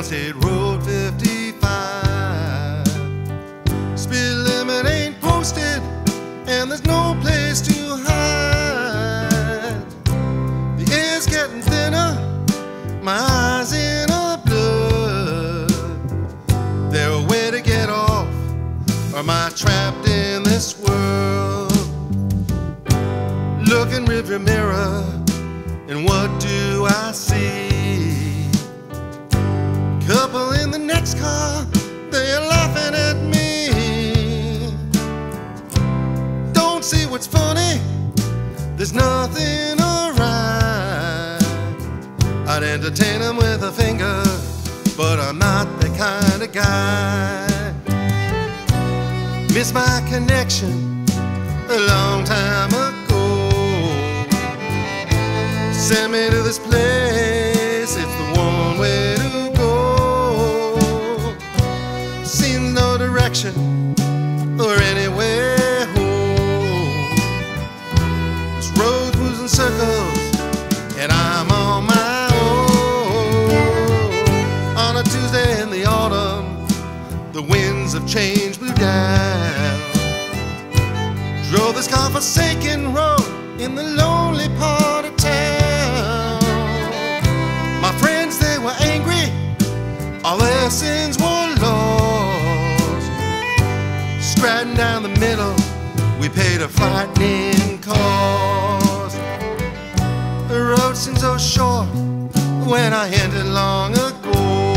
State Road 55. Speed limit ain't posted, and there's no place to hide. The air's getting thinner, my eyes in a blur. There a way to get off, or am I trapped in this world? Look in rearview mirror, and what do I see? Couple in the next car, they're laughing at me. Don't see what's funny, there's nothing alright. I'd entertain them with a finger, but I'm not the kind of guy. Missed my connection a long time ago. Send me to this place, it's the one way to go. Seen no direction or anywhere home. This road moves in circles and I'm on my own. On a Tuesday in the autumn, the winds of change blew down. Drove this godforsaken road in the lonely part of town. My friends, they were angry, all their sins were lost. Striding down the middle, we paid a frightening cost. The road seemed so short when I ended long ago.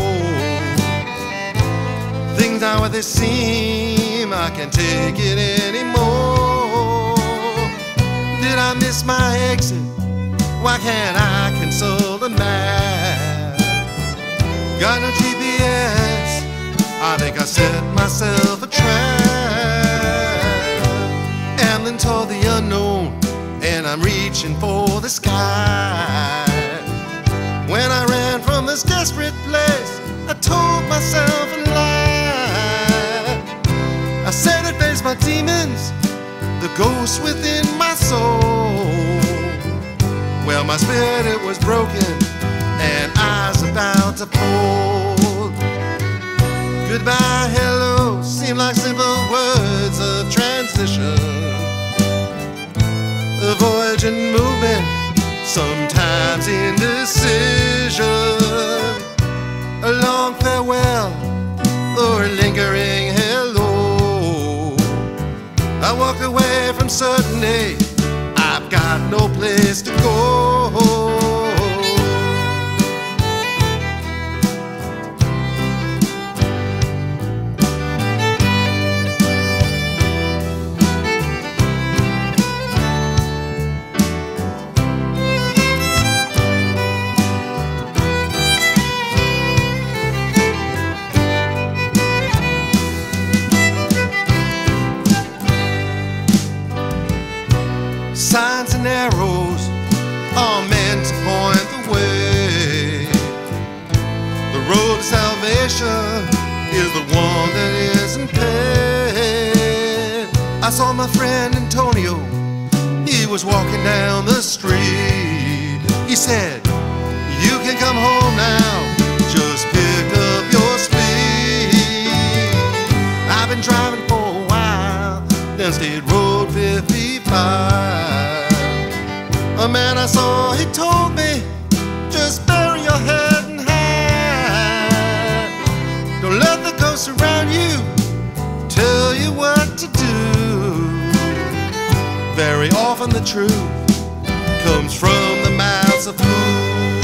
Things aren't what they seem, I can't take it anymore. Did I miss my exit? Why can't I console the map? Got no GPS, I think I set myself a trap. And then toward the unknown, and I'm reaching for the sky. When I ran from this desperate place, I told myself a lie. I said I'd face my demons, the ghost within my soul. Well, my spirit was broken and eyes about to fold. Goodbye, hello, seem like simple words of transition. A voyage and movement, sometimes indecision. A long farewell or a lingering hello. I walk away from certainty, I've got no place to go. Signs and arrows are meant to point the way. The road to salvation is the one that isn't paved. I saw my friend Antonio, he was walking down the street. He said, you can come home now, just pick up your speed. I've been driving for a while down State Road 55. A man I saw, he told me, just bury your head and hide. Don't let the ghosts around you tell you what to do. Very often the truth comes from the mouths of fools.